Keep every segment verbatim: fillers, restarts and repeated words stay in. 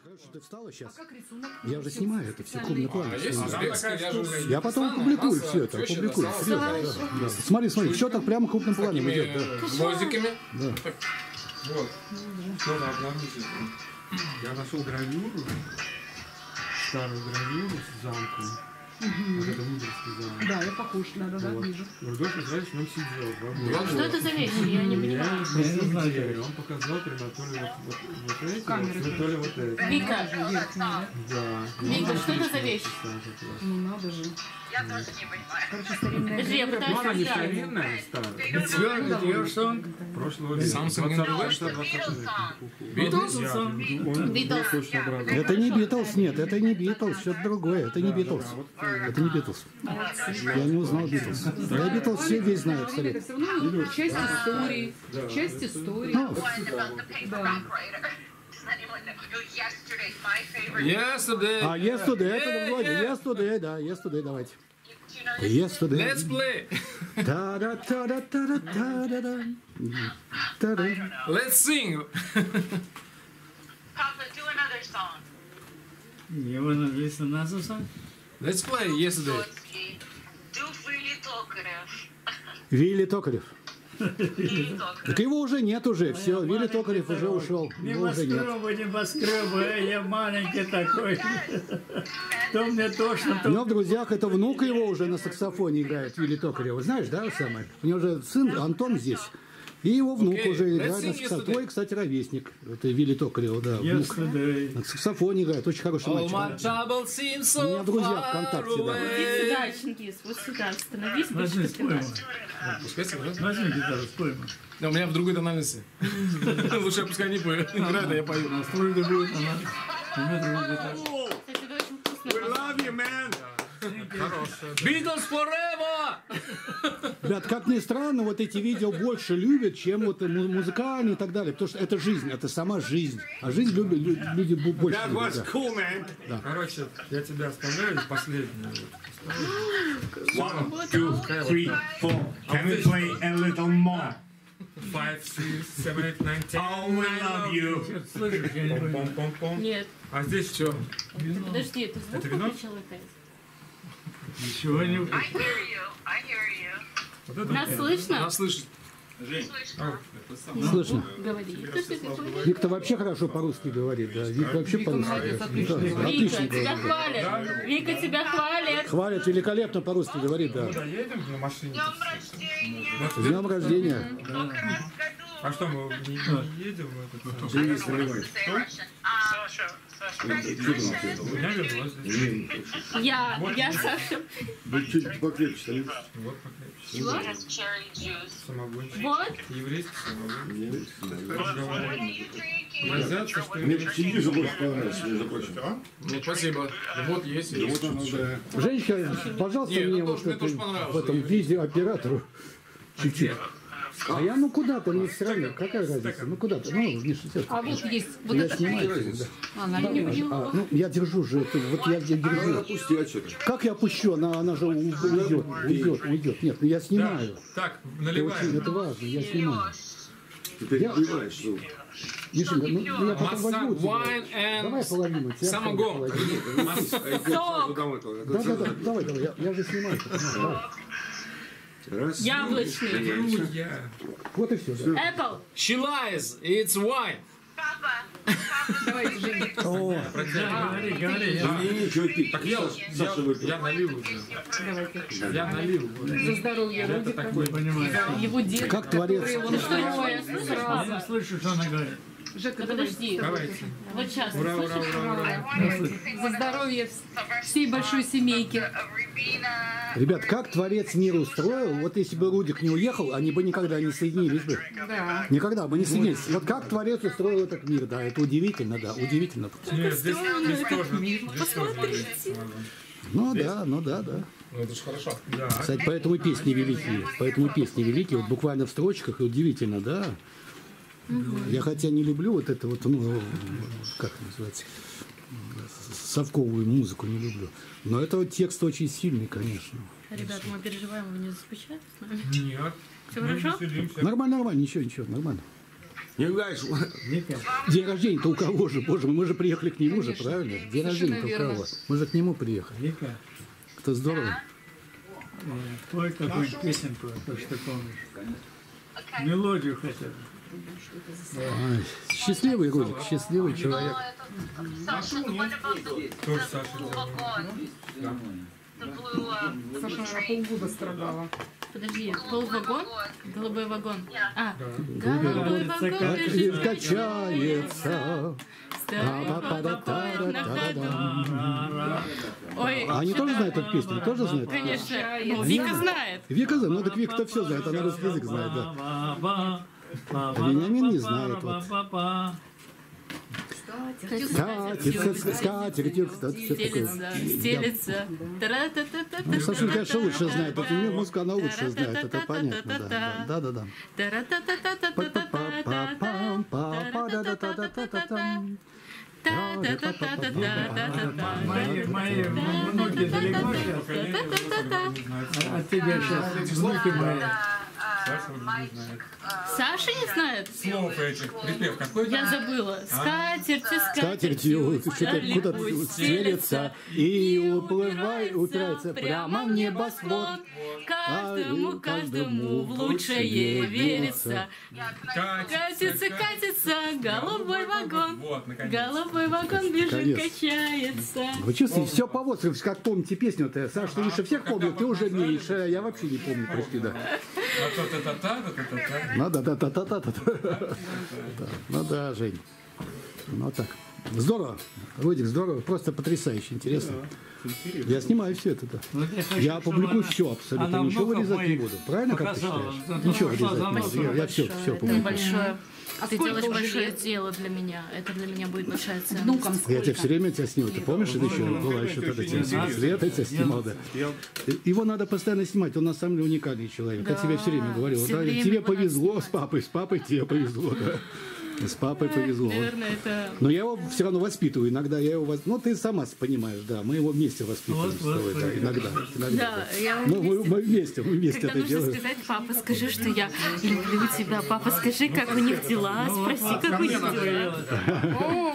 Хорошо, ты встала сейчас? А как рисунок? Я уже снимаю это все крупный план. А, я потом опубликую все это, опубликую. Серьезно, да, да. Смотри, смотри, все так прямо крупным планом идет. Да. Гвоздиками? Да. Вот. Что вы обнаружили? Я нашел гравюру, старую гравюру с замком. Угу. Вот это Мудрский замок. Да, я похож, да, да, да, вот. вижу. Рудольф Израилевич в нем сидел. Что это за вещи? Я не понимаю. Я не знаю, он показал прямо то ли вот, вот, вот эти, вот, то ли вот эти. Вика, да. Вика, что это за вещь? Ну надо же. Я тоже не понимаю. Короче, старинная Подожди, я гравюра. Ну, она не пытаюсь понять. старинная, старая. It's your, it's your song? Прошлого века. Samsung двадцатого века. Он Битлз. точно образован. Это не Битлз, нет, это не Битлз, что-то другое. Это не Битлз. Это не Битлз. Я не узнал Битлз. Я Битлз все весь знаю абсолютно. Это все равно часть истории. Часть истории. Ну, Да. Yesterday. а yesterday, это другое. Yesterday, да, yesterday, давайте. Yesterday. Let's play. Та-да-та-да-та-да-та-да-да. Та-да. Let's sing. Papa, do another song. You want to listen to another song? Let's play yesterday. Лоцкий. Do Вилли Токарев. Вилли Токарев. Вилли Токарев. Так его уже нет уже, все, Вилли Токарев уже ушел. Его уже нет. Небоскребы, небоскребы, а я маленький такой. То мне тошно, У то... него в друзьях это внук его уже на саксофоне играет, Вилли Токарев. Знаешь, да, самое? У него же сын Антон здесь. И его внук Okay, уже let's играет на sing саксофоне. yesterday. Твой, кстати, ровесник. Это Вилли Токарева, да, внук. Yesterday. На саксофоне играет, очень хороший All мальчик. my troubles seem У меня so друзья far ВКонтакте, да. Иди away. сюда, Чингис, вот сюда, становись, Возьми, будешь спой ему. Пускай сыграет. Возьми гитару, спой ему. Да, у меня в другой тональности. Лучше пускай не поет. Играет, а я пою. Настрой другую, она... У меня другую гитару. Кстати, это очень вкусно. Love you, man. Beatles forever! Ребят, как ни странно, вот эти видео больше любят, чем вот му- музыкальные и так далее. Потому что это жизнь, это сама жизнь. А жизнь любят, лю- люди бу- больше That любят. was да. cool, man. Короче, я тебя оставляю, последнюю. One, two, three, four. Can we play a little more? Five, six, seven, eight, nine, ten. Oh, we love you. Слышишь, я не понимаю. Пом-пом-пом. Нет, А здесь что? подожди, ты звук Это вино? выключил опять? Ничего не... I hear you. I hear you. Вот это Нас слышно? Нас слышит. Слышно. Слышно. Говори. Что ты говоришь? Вик-то вообще хорошо по-русски говорит, да. Вик вообще по-русски молодец, говорит. отлично. Да, Вика, отлично тебя говорит. хвалят. Вика, тебя хвалят. Хвалит великолепно по-русски говорит, да. Куда едем на машине? Днем рождения. С днем рождения. Сколько раз в году? А что, мы не, не едем в этот... I don't know what to say Russian. Um, Sasha. У меня вернулась здесь. Я, я Саша. Вот покрепче. Чего? It has cherry juice. Самогончик. Вот. Еврейский самогон. What are you drinking? Грозятся, что Мне ли? Чингис же больше понравился, между прочим. Ну, спасибо. Вот есть. И есть. вот оно, да. Женщина, пожалуйста, Нет, мне ну, вот тоже- мне это, тоже понравилось. в этом видеооператору чуть-чуть. А я ну куда-то, мне все равно, какая разница? Ну куда-то, ну, Миша, все. А вот есть вот Я это. снимаю. Да. Она не А, ну, я держу же, это, вот я где держу. Отпусти, а что ты? Как я опущу? Она, она же у- уйдет, уйдет, уйдет. Нет, ну я снимаю. Так, Это очень, наливаем. это важно, я снимаю. Ты Я- перебиваешь, что? Мишенька, ну я потом Масса, возьму тебя. wine Давай and половину. тебя самогон. половину. Сок. Да, да, да, давай, давай, я, я же снимаю. Давай. Раз. Яблочный. Я. Вот и все. Да. Apple. She lies. It's wine. Папа. Давайте, Женя. О, Говори, говори. я- Не, не, ничего пить. Так я, Саша я, выпил. я налил уже. Давайте. Я налил. За здоровье Это Рудика. такой. Понимаешь. Его дед, Как творец. который его Ну что настоял. такое? Я не слышу, что она говорит. Жека, Да давай. подожди. Давайте. Вот сейчас. Ура, ты ура, слышишь? ура, ура. За здоровье всей большой семейки. ребят, как творец мира устроил, вот если бы Рудик не уехал, они бы никогда не соединились бы. Да. Никогда бы не соединились. Вот как творец устроил этот мир, да, это удивительно, да, удивительно. Нет, здесь, здесь тоже. Здесь тоже налить. Ну да, ну да, да. Ну, это же хорошо. Да. Кстати, поэтому и песни великие, поэтому песни великие, вот буквально в строчках, и удивительно, да. Я хотя не люблю вот это вот, ну, как это называется, совковую музыку не люблю. Но это вот текст очень сильный, конечно. Ребята, мы переживаем, вы не заскучали с нами? Нет. Все Мы хорошо? веселимся. Нормально, нормально, ничего, ничего, нормально. Не знаешь, Вика, день рождения-то у кого же? Боже мой, мы же приехали к нему же, правильно? День рождения-то у верно. кого? Мы же к нему приехали. Вика, Это здорово. э, пой какую-нибудь песенку, то, что помнишь. Мелодию хотя бы. Ай, счастливый Рудик, счастливый человек. Sasha, what about the, Тоже the Саша blue делал. wagon? The blue, uh, Саша, она полгода страдала. Подожди, полвагон? Голубой вагон. А, Голубой голубой вагон. вагон Как бежит мир качается. Та-да-да-да-да-да. Ой, А они тоже знают эту песню? Тоже знают? конечно. Ну, Вика знает. Вика знает, ну так Вика-то все знает, она русский язык знает, да. А Вениамин не знает. Вот. Катится, скатертью, кстати, все такое. Стелится, стелится. Ну, Сашуль, конечно, лучше знает. Эту музыку она лучше знает, это понятно, да. Да, да, да. Мои, мои внуки далеко сейчас. А от тебя сейчас внуки мои. Саша уже не знает. Саша не знает? Слов этих, припев какой-то. Я забыла. Скатертью, Скатертью скатертью. что-то куда-то стелется и уплывает, упирается прямо в небосвод. Каждому, каждому в лучшее верится. Катится, катится, голубой вагон. Вот, наконец. Голубой вагон бежит, Конец. качается. Вы чувствуете, все по возрасту, как помните песню-то. Саша, ты лучше всех помнил, ты уже меньше, а я вообще не помню почти, да. А-та-та-та-та-та-та-та. Ну да, да, да, да, да, да, да. Ну да, Жень. Ну так. Здорово, Рудик, здорово, просто потрясающе, интересно. Я снимаю все это, да. Вот я хочу, Я чтобы опубликую она- все абсолютно, она ничего внуков вырезать не моих буду. Правильно, как ты показала. считаешь? Вот Ничего она вырезать пошла не за буду. мной. Я, я все, все Это публикую. большое. А Ты сколько делаешь уже большое лет? дело для меня. Это для меня будет большая ценность. Внукам Я сколько? тебя все время тебя снимал. Ты помнишь, это еще была еще тогда семьдесят лет, я тебя снимал, да. Его надо постоянно снимать, он на самом деле уникальный человек. Я тебе все время говорил. всё Да, время тебе его надо повезло снимать. с папой, с папой тебе повезло, да. С папой повезло. Наверное, это... Но я его все равно воспитываю. Иногда я его вос- Ну, ты сама понимаешь, да. Мы его вместе воспитываем Вот, с тобой, вот, да. вот. Иногда. иногда Да, да. я Мы, мы- вместе. мы вместе, мы вместе Когда это нужно делаем. сказать, папа, скажи, что я люблю тебя. Папа, скажи, как у них дела. Спроси, как у них дела.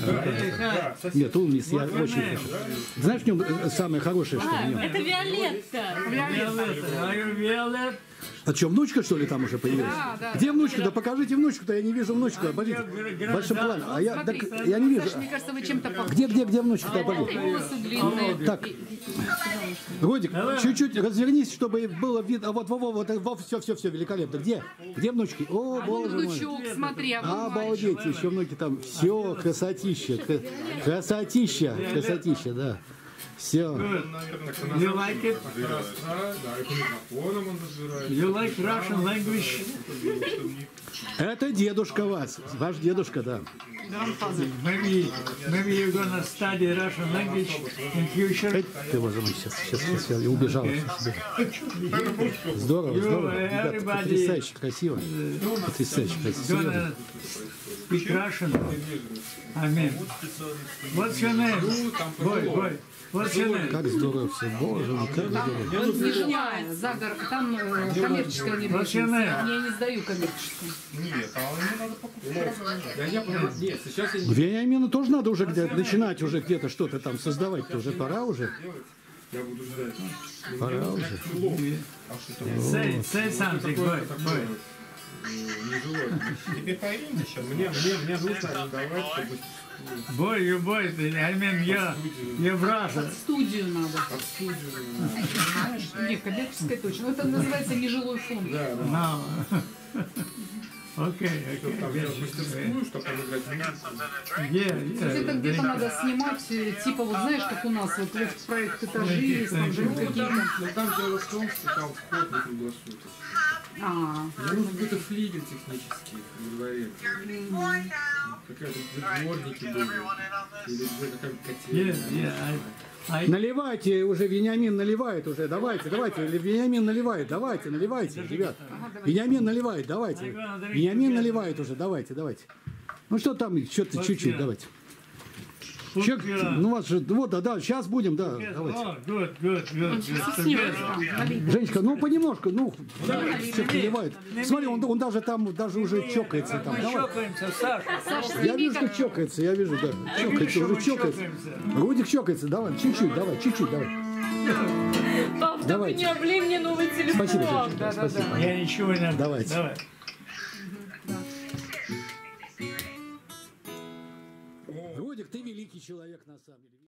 Нет, умниц, я очень хочу. Знаешь, в нем э, самое хорошее, что в нем? Это Виолетта. Виолетта, а я Виолетта. А что, внучка, что ли, там уже появилась? Где внучка? Да покажите внучку-то, я не вижу внучку. Обождите. В большом плане. А я, так, я не вижу. Саша, мне кажется, вы чем-то похожи. Где, где, где внучка-то, обождите? Волосы длинные. Так, Родик, чуть-чуть развернись, чтобы было видно. А вот, во, во, вот, во, все, все, все, великолепно. Где? Где внучки? О, боже мой. Внучок, смотри, а вот Обалдеть, еще внуки там. Все, красотища, к- красотища, красотища, да. Все. You like it? Да, и микрофоном он разбирает. You like Russian language? Это дедушка вас, ваш дедушка, да. Maybe, maybe you're gonna study Russian language in future. Эй, ты, боже мой, сейчас, сейчас, сейчас, я убежал. Здорово, здорово. Ребята, потрясающе красиво. Потрясающе красиво. Gonna speak Russian. I mean, what's your name? Boy, boy, what's your name? Как здорово все, боже мой, как здорово. он Нижняя, Загор, там э, коммерческая недвижимость. What's your name? Я не сдаю коммерческую. Нет, а ему надо покупать. Я, я, понимаю. Нет, сейчас я не Вениамину тоже надо уже где начинать уже где-то что-то там создавать, уже пора уже. я буду ждать. Пора уже. Say, say something, boy, boy. Не живой. Теперь поймите сейчас. Мне, мне, мне нужно арендовать, чтобы Boy, you boy, I mean, you're, you're brother. Студию надо. от студию. Нет, коммерческая точно. Это называется нежилой фонд. No. Okay, okay. Там сделать мастерскую, чтобы там играть в Yeah, То есть это yeah. где-то надо снимать, э, типа вот знаешь, как у нас, вот, вот проект этажи есть, там же какие-то... Но там дело в том, что там вход не круглосуточный. А, Мне нужен какой-то флигель технический во дворе. Какая-то дворники были. Или какая-то Yeah, котельная. yeah. I, I, Наливайте уже, Вениамин наливает уже, давайте, давайте, или Вениамин наливает, давайте, наливайте, ребят. Вениамин наливает, давайте. Вениамин наливает уже, давайте, давайте. Ну что там, что-то чуть-чуть, давайте. Чек, ну вас же, вот, да, да, сейчас будем, да, давайте. О, good, good, good, Он сейчас good. уснет. Together. Женечка, ну понемножку, ну, все наливает. Смотри, он, он даже там, даже уже чокается там. Мы Давай. чокаемся, Саша. Я вижу, что чокается, я вижу, да. Чокается, уже чокается. Рудик чокается, давай, чуть-чуть, давай, чуть-уть, давай. Пап, только Давайте. не облей мне новый телефон. Спасибо, Женечка, спасибо. Я ничего не... Давайте. Давай. Рудик, ты великий человек на самом деле.